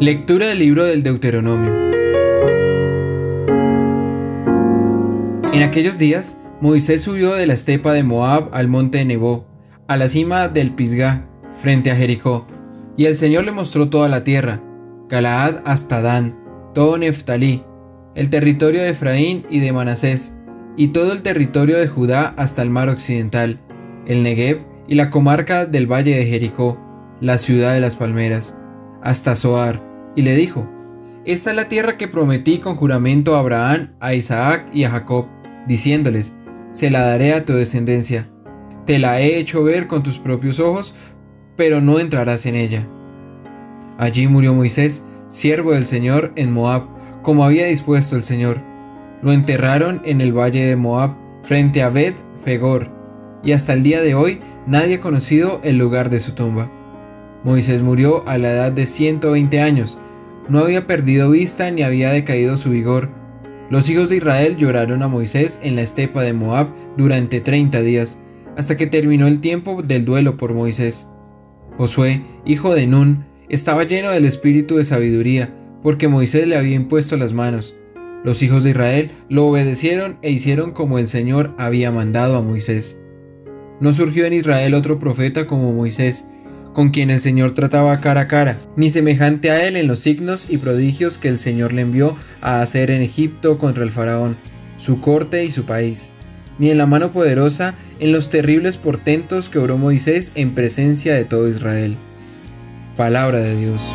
Lectura del libro del Deuteronomio. En aquellos días, Moisés subió de la estepa de Moab al monte Nebo, a la cima del Pisgah, frente a Jericó, y el Señor le mostró toda la tierra, Galaad hasta Dan, todo Neftalí, el territorio de Efraín y de Manasés, y todo el territorio de Judá hasta el mar occidental, el Negev y la comarca del valle de Jericó, la ciudad de las palmeras, hasta Zoar, y le dijo: Esta es la tierra que prometí con juramento a Abraham, a Isaac y a Jacob, diciéndoles: se la daré a tu descendencia. Te la he hecho ver con tus propios ojos, pero no entrarás en ella. Allí murió Moisés, siervo del Señor, en Moab, como había dispuesto el Señor. Lo enterraron en el valle de Moab, frente a Bet-Fegor, y hasta el día de hoy nadie ha conocido el lugar de su tumba. Moisés murió a la edad de 120 años, no había perdido vista ni había decaído su vigor. Los hijos de Israel lloraron a Moisés en la estepa de Moab durante 30 días, hasta que terminó el tiempo del duelo por Moisés. Josué, hijo de Nun, estaba lleno del espíritu de sabiduría, porque Moisés le había impuesto las manos. Los hijos de Israel lo obedecieron e hicieron como el Señor había mandado a Moisés. No surgió en Israel otro profeta como Moisés, con quien el Señor trataba cara a cara, ni semejante a él en los signos y prodigios que el Señor le envió a hacer en Egipto contra el faraón, su corte y su país, ni en la mano poderosa en los terribles portentos que obró Moisés en presencia de todo Israel. Palabra de Dios.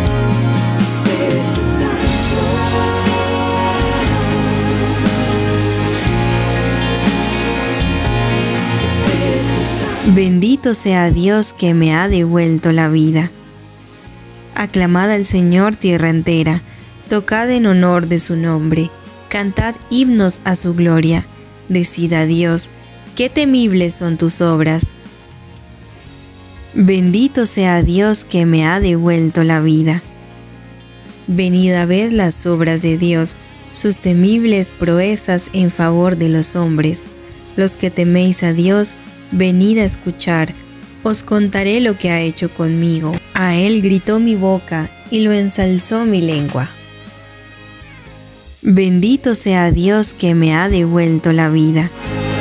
Bendito sea Dios que me ha devuelto la vida. Aclamad al Señor tierra entera, tocad en honor de su nombre, cantad himnos a su gloria, decid a Dios, qué temibles son tus obras. Bendito sea Dios que me ha devuelto la vida. Venid a ver las obras de Dios, sus temibles proezas en favor de los hombres. Los que teméis a Dios, venid a escuchar, os contaré lo que ha hecho conmigo. A él gritó mi boca y lo ensalzó mi lengua. Bendito sea Dios que me ha devuelto la vida.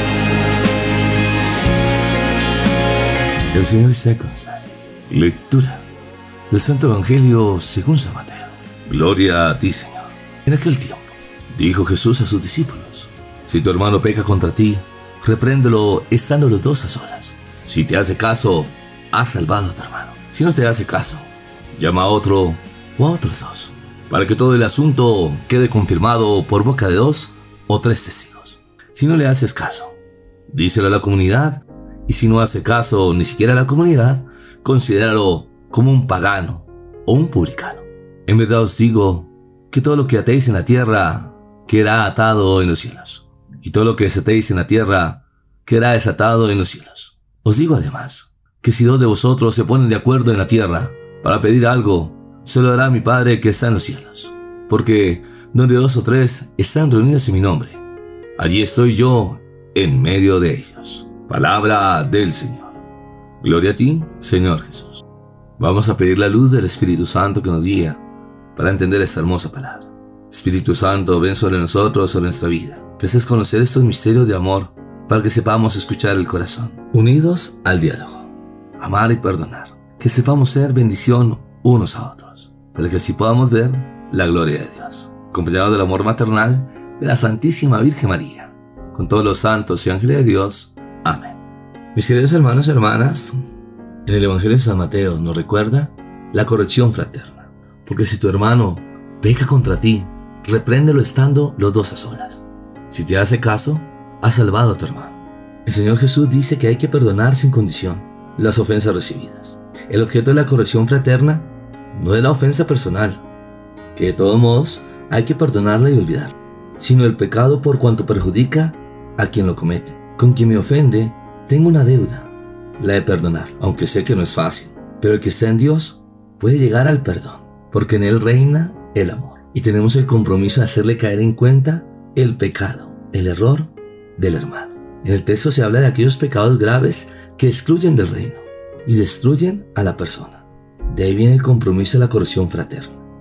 El Señor está con ustedes. Lectura del Santo Evangelio según San Mateo. Gloria a ti, Señor. En aquel tiempo, dijo Jesús a sus discípulos: si tu hermano peca contra ti, repréndelo estando los dos a solas. Si te hace caso, has salvado a tu hermano. Si no te hace caso, llama a otro o a otros dos, para que todo el asunto quede confirmado por boca de 2 o 3 testigos. Si no le haces caso, díselo a la comunidad, y si no hace caso ni siquiera a la comunidad, considéralo como un pagano o un publicano. En verdad os digo que todo lo que atéis en la tierra quedará atado en los cielos, y todo lo que desatéis en la tierra quedará desatado en los cielos. Os digo además que si 2 de vosotros se ponen de acuerdo en la tierra para pedir algo, se lo dará mi Padre que está en los cielos. Porque donde 2 o 3 están reunidos en mi nombre, allí estoy yo en medio de ellos. Palabra del Señor. Gloria a ti, Señor Jesús. Vamos a pedir la luz del Espíritu Santo que nos guía para entender esta hermosa palabra. Espíritu Santo, ven sobre nosotros, sobre nuestra vida. Que haces conocer estos misterios de amor para que sepamos escuchar el corazón, unidos al diálogo, amar y perdonar. Que sepamos ser bendición unos a otros, para que así podamos ver la gloria de Dios, acompañado del amor maternal de la Santísima Virgen María, con todos los santos y ángeles de Dios. Amén. Mis queridos hermanos y hermanas, en el Evangelio de San Mateo nos recuerda la corrección fraterna, porque si tu hermano peca contra ti, repréndelo estando los 2 a solas. Si te hace caso, has salvado a tu hermano. El Señor Jesús dice que hay que perdonar sin condición las ofensas recibidas. El objeto de la corrección fraterna no es la ofensa personal, que de todos modos hay que perdonarla y olvidarla, sino el pecado por cuanto perjudica a quien lo comete. Con quien me ofende, tengo una deuda, la de perdonar, aunque sé que no es fácil, pero el que está en Dios puede llegar al perdón, porque en Él reina el amor, y tenemos el compromiso de hacerle caer en cuenta el pecado, el error del hermano. En el texto se habla de aquellos pecados graves que excluyen del reino y destruyen a la persona. De ahí viene el compromiso de la corrección fraterna.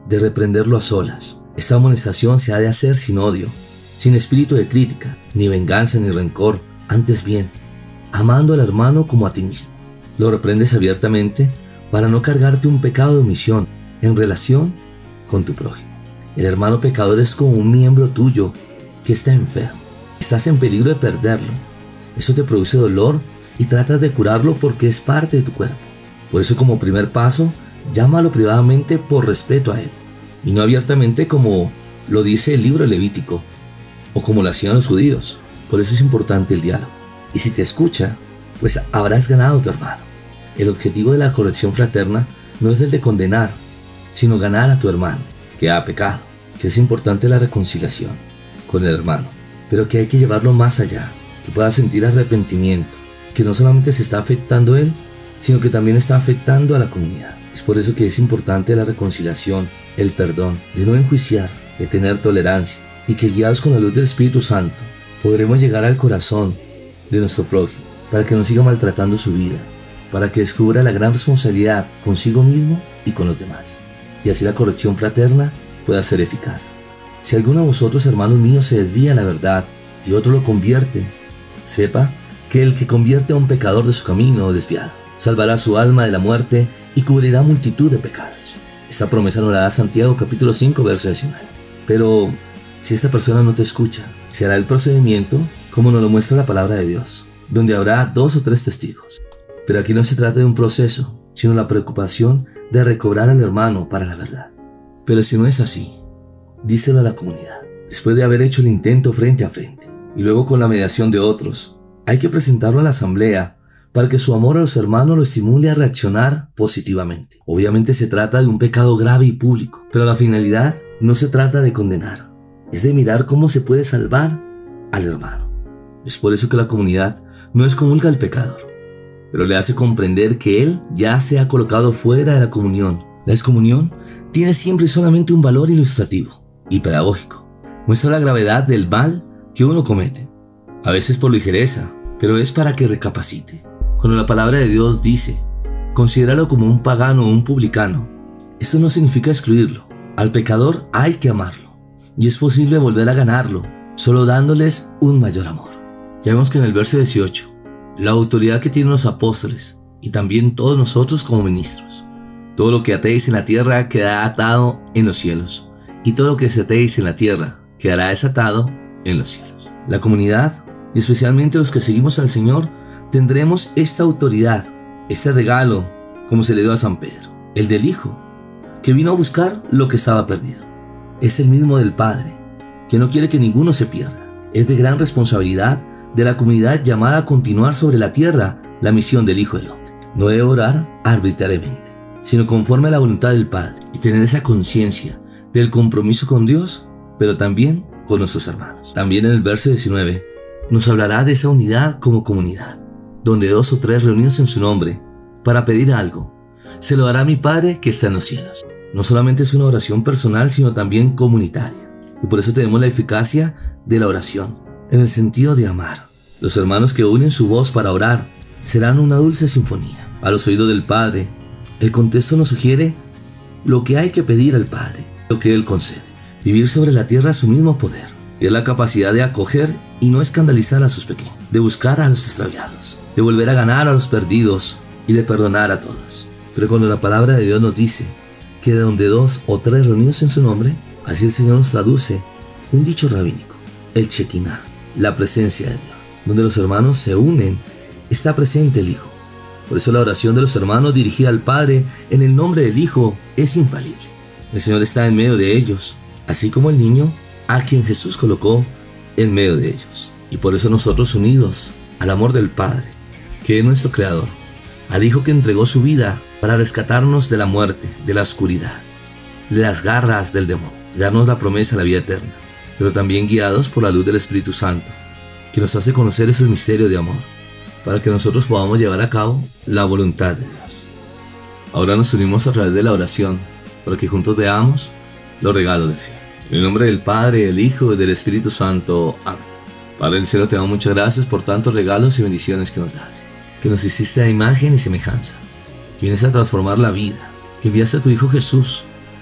de reprenderlo a solas. Esta amonestación se ha de hacer sin odio, sin espíritu de crítica, ni venganza ni rencor, antes bien, amando al hermano como a ti mismo. Lo reprendes abiertamente para no cargarte un pecado de omisión en relación con tu prójimo. El hermano pecador es como un miembro tuyo que está enfermo. Estás en peligro de perderlo. Eso te produce dolor y tratas de curarlo porque es parte de tu cuerpo. Por eso, como primer paso, llámalo privadamente por respeto a él, y no abiertamente como lo dice el libro Levítico, o como lo hacían los judíos. Por eso es importante el diálogo. Y si te escucha, pues habrás ganado a tu hermano. El objetivo de la corrección fraterna no es el de condenar, sino ganar a tu hermano, que ha pecado. Que es importante la reconciliación con el hermano, pero que hay que llevarlo más allá, que pueda sentir arrepentimiento, que no solamente se está afectando él, sino que también está afectando a la comunidad. Es por eso que es importante la reconciliación, el perdón, de no enjuiciar, de tener tolerancia, y que guiados con la luz del Espíritu Santo, podremos llegar al corazón de nuestro prójimo, para que no siga maltratando su vida, para que descubra la gran responsabilidad consigo mismo y con los demás, y así la corrección fraterna pueda ser eficaz. Si alguno de vosotros, hermanos míos, se desvía a la verdad y otro lo convierte, sepa que el que convierte a un pecador de su camino desviado salvará su alma de la muerte y cubrirá multitud de pecados. Esta promesa nos la da Santiago capítulo 5 verso 19. Pero si esta persona no te escucha, se hará el procedimiento como nos lo muestra la palabra de Dios, donde habrá 2 o 3 testigos. Pero aquí no se trata de un proceso, sino la preocupación de recobrar al hermano para la verdad. Pero si no es así, díselo a la comunidad, después de haber hecho el intento frente a frente, y luego con la mediación de otros. Hay que presentarlo a la asamblea para que su amor a los hermanos lo estimule a reaccionar positivamente. Obviamente se trata de un pecado grave y público, pero la finalidad no se trata de condenar, es de mirar cómo se puede salvar al hermano. Es por eso que la comunidad no excomulga al pecador, pero le hace comprender que él ya se ha colocado fuera de la comunión. La excomunión tiene siempre y solamente un valor ilustrativo y pedagógico. Muestra la gravedad del mal que uno comete, a veces por ligereza, pero es para que recapacite. Cuando la palabra de Dios dice, considéralo como un pagano o un publicano, eso no significa excluirlo. Al pecador hay que amarlo, y es posible volver a ganarlo, solo dándoles un mayor amor. Ya vemos que en el verso 18, la autoridad que tienen los apóstoles, y también todos nosotros como ministros. Todo lo que atéis en la tierra quedará atado en los cielos, y todo lo que desatéis en la tierra quedará desatado en los cielos. La comunidad, y especialmente los que seguimos al Señor, tendremos esta autoridad, este regalo, como se le dio a San Pedro, el del Hijo, que vino a buscar lo que estaba perdido. Es el mismo del Padre, que no quiere que ninguno se pierda. Es de gran responsabilidad de la comunidad llamada a continuar sobre la tierra la misión del Hijo del Hombre. No debe orar arbitrariamente, sino conforme a la voluntad del Padre, y tener esa conciencia del compromiso con Dios, pero también con nuestros hermanos. También en el verso 19 nos hablará de esa unidad como comunidad, donde 2 o 3 reunidos en su nombre para pedir algo, se lo hará mi Padre que está en los cielos. No solamente es una oración personal, sino también comunitaria, y por eso tenemos la eficacia de la oración, en el sentido de amar. Los hermanos que unen su voz para orar serán una dulce sinfonía a los oídos del Padre. El contexto nos sugiere lo que hay que pedir al Padre, lo que Él concede. Vivir sobre la tierra su mismo poder, y es la capacidad de acoger y no escandalizar a sus pequeños, de buscar a los extraviados, de volver a ganar a los perdidos y de perdonar a todos. Pero cuando la palabra de Dios nos dice que de donde 2 o 3 reunidos en su nombre, así el Señor nos traduce un dicho rabínico, el Shekinah, la presencia de Dios. Donde los hermanos se unen, está presente el Hijo. Por eso la oración de los hermanos dirigida al Padre en el nombre del Hijo es infalible. El Señor está en medio de ellos, así como el niño a quien Jesús colocó en medio de ellos. Y por eso nosotros, unidos al amor del Padre, que es nuestro Creador, al Hijo que entregó su vida para rescatarnos de la muerte, de la oscuridad, de las garras del demonio, y darnos la promesa de la vida eterna, pero también guiados por la luz del Espíritu Santo, que nos hace conocer ese misterio de amor, para que nosotros podamos llevar a cabo la voluntad de Dios. Ahora nos unimos a través de la oración, para que juntos veamos los regalos del cielo. En el nombre del Padre, del Hijo y del Espíritu Santo. Amén. Padre del cielo, te damos muchas gracias por tantos regalos y bendiciones que nos das, que nos hiciste a imagen y semejanza, que vienes a transformar la vida, que enviaste a tu Hijo Jesús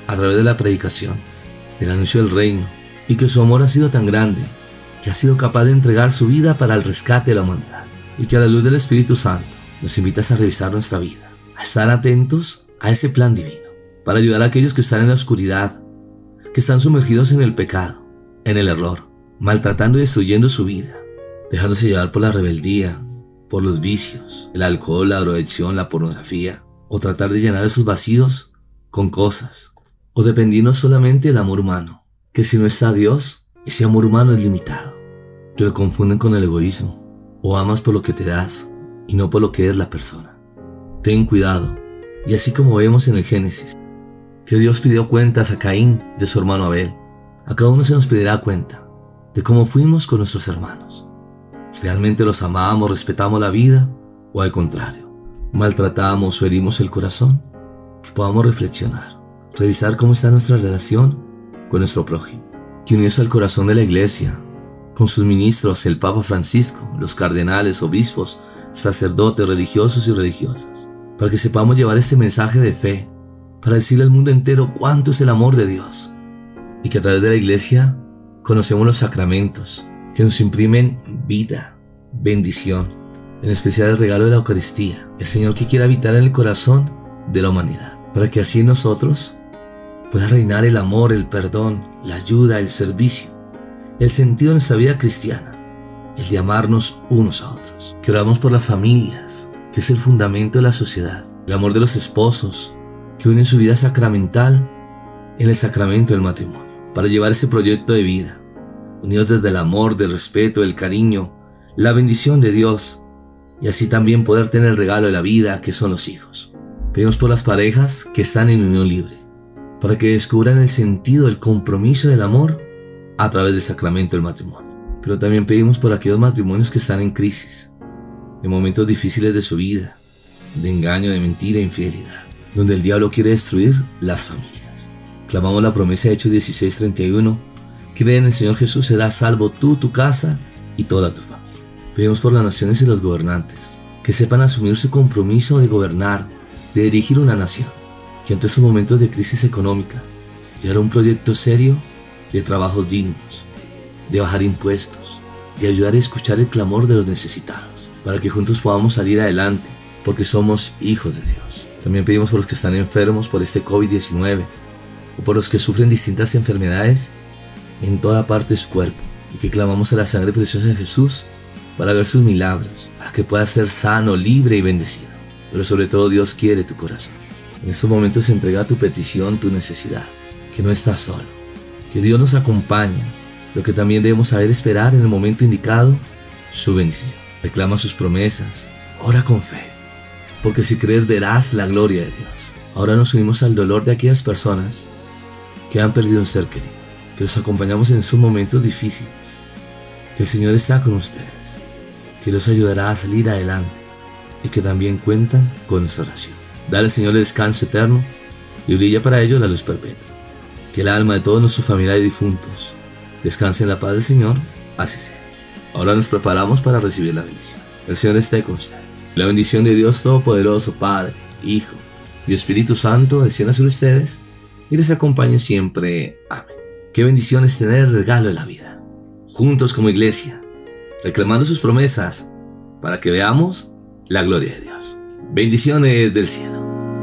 a través de la predicación, del anuncio del reino, y que su amor ha sido tan grande que ha sido capaz de entregar su vida para el rescate de la humanidad, y que a la luz del Espíritu Santo nos invitas a revisar nuestra vida, a estar atentos a ese plan divino, para ayudar a aquellos que están en la oscuridad, que están sumergidos en el pecado, en el error, maltratando y destruyendo su vida, dejándose llevar por la rebeldía, por los vicios, el alcohol, la drogadicción, la pornografía, o tratar de llenar esos vacíos con cosas, o dependiendo solamente del amor humano, que si no está Dios, ese amor humano es limitado, que lo confunden con el egoísmo, o amas por lo que te das y no por lo que es la persona. Ten cuidado, y así como vemos en el Génesis, que Dios pidió cuentas a Caín de su hermano Abel, a cada uno se nos pedirá cuenta de cómo fuimos con nuestros hermanos. ¿Realmente los amamos, respetamos la vida, o al contrario, maltratamos o herimos el corazón? Que podamos reflexionar, revisar cómo está nuestra relación con nuestro prójimo, que unidos al corazón de la Iglesia, con sus ministros, el Papa Francisco, los cardenales, obispos, sacerdotes, religiosos y religiosas, para que sepamos llevar este mensaje de fe, para decirle al mundo entero cuánto es el amor de Dios, y que a través de la Iglesia conocemos los sacramentos que nos imprimen vida, bendición, en especial el regalo de la Eucaristía, el Señor que quiere habitar en el corazón de la humanidad, para que así en nosotros pueda reinar el amor, el perdón, la ayuda, el servicio, el sentido de nuestra vida cristiana, el de amarnos unos a otros. Que oramos por las familias, que es el fundamento de la sociedad, el amor de los esposos, que unen su vida sacramental en el sacramento del matrimonio, para llevar ese proyecto de vida, unidos desde el amor, del respeto, el cariño, la bendición de Dios, y así también poder tener el regalo de la vida, que son los hijos. Pedimos por las parejas que están en unión libre, para que descubran el sentido del compromiso del amor a través del sacramento del matrimonio. Pero también pedimos por aquellos matrimonios que están en crisis, en momentos difíciles de su vida, de engaño, de mentira e infidelidad, donde el diablo quiere destruir las familias. Clamamos la promesa de Hechos 16:31, cree en el Señor Jesús, serás salvo tú, tu casa y toda tu familia. Pedimos por las naciones y los gobernantes, que sepan asumir su compromiso de gobernar, de dirigir una nación, que ante estos momentos de crisis económica, llevar un proyecto serio de trabajos dignos, de bajar impuestos, de ayudar a escuchar el clamor de los necesitados, para que juntos podamos salir adelante, porque somos hijos de Dios. También pedimos por los que están enfermos por este COVID-19, o por los que sufren distintas enfermedades en toda parte de su cuerpo, y que clamamos a la sangre preciosa de Jesús para ver sus milagros, para que puedas ser sano, libre y bendecido. Pero sobre todo Dios quiere tu corazón. En estos momentos entrega tu petición, tu necesidad, que no estás solo, que Dios nos acompaña, pero que también debemos saber esperar en el momento indicado su bendición. Reclama sus promesas, ora con fe, porque si crees verás la gloria de Dios. Ahora nos unimos al dolor de aquellas personas que han perdido un ser querido, que los acompañamos en sus momentos difíciles, que el Señor está con ustedes, que los ayudará a salir adelante y que también cuentan con nuestra oración. Dale, Señor, el descanso eterno y brilla para ellos la luz perpetua. Que el alma de todos nuestros familiares difuntos descanse en la paz del Señor, así sea. Ahora nos preparamos para recibir la bendición. El Señor esté con ustedes. La bendición de Dios Todopoderoso, Padre, Hijo y Espíritu Santo descienda sobre ustedes y les acompañe siempre. Amén. Qué bendición es tener el regalo de la vida. Juntos como iglesia, reclamando sus promesas para que veamos la gloria de Dios. Bendiciones del cielo.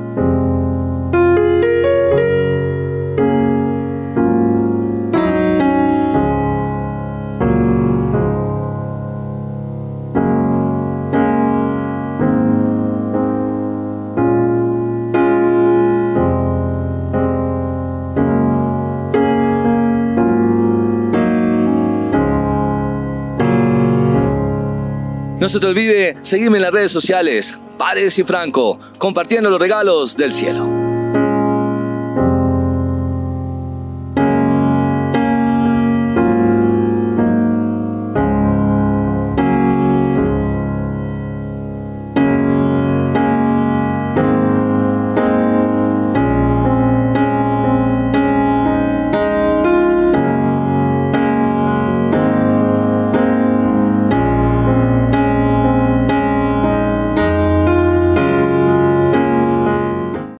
No se te olvide seguirme en las redes sociales, Paredes y Franco, compartiendo los regalos del cielo.